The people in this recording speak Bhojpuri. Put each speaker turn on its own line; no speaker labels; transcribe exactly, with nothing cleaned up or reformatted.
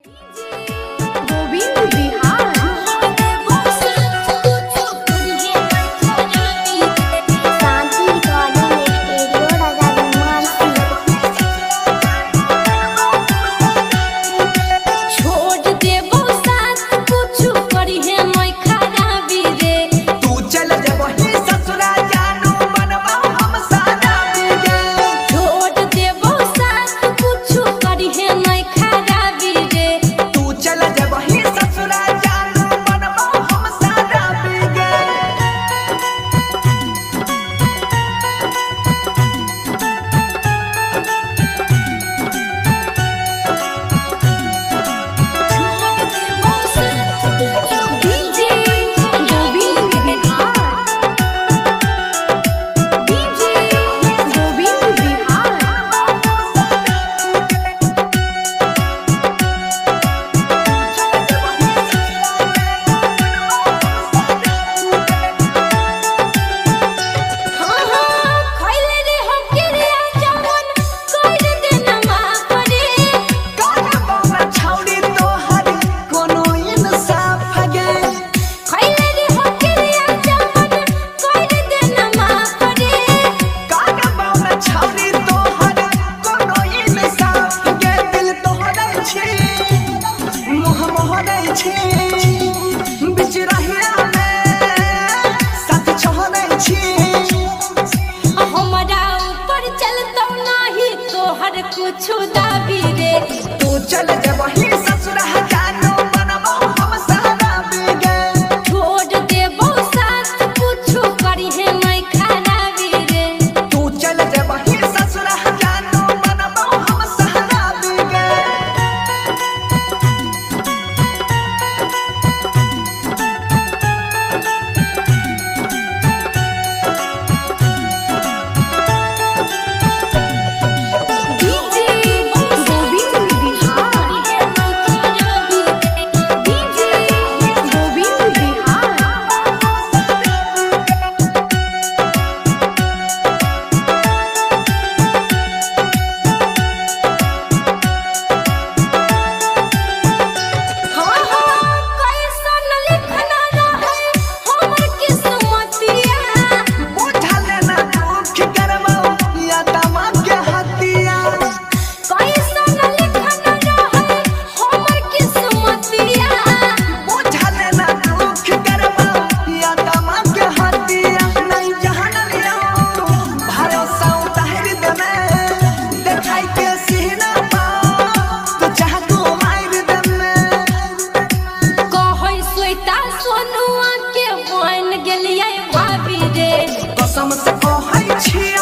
कुछ दाबी रे
तू चल जबही ससुरा जानो बनबो हम सारा बिगे
छोड़ देबो साथ कुछ करी है मैं खराबी रे
तू चल जबही ससुरा जानो बनबो हम सारा बिगे
सोनुआ के बन गेलिए भाभी रे
कसम से कहै छी।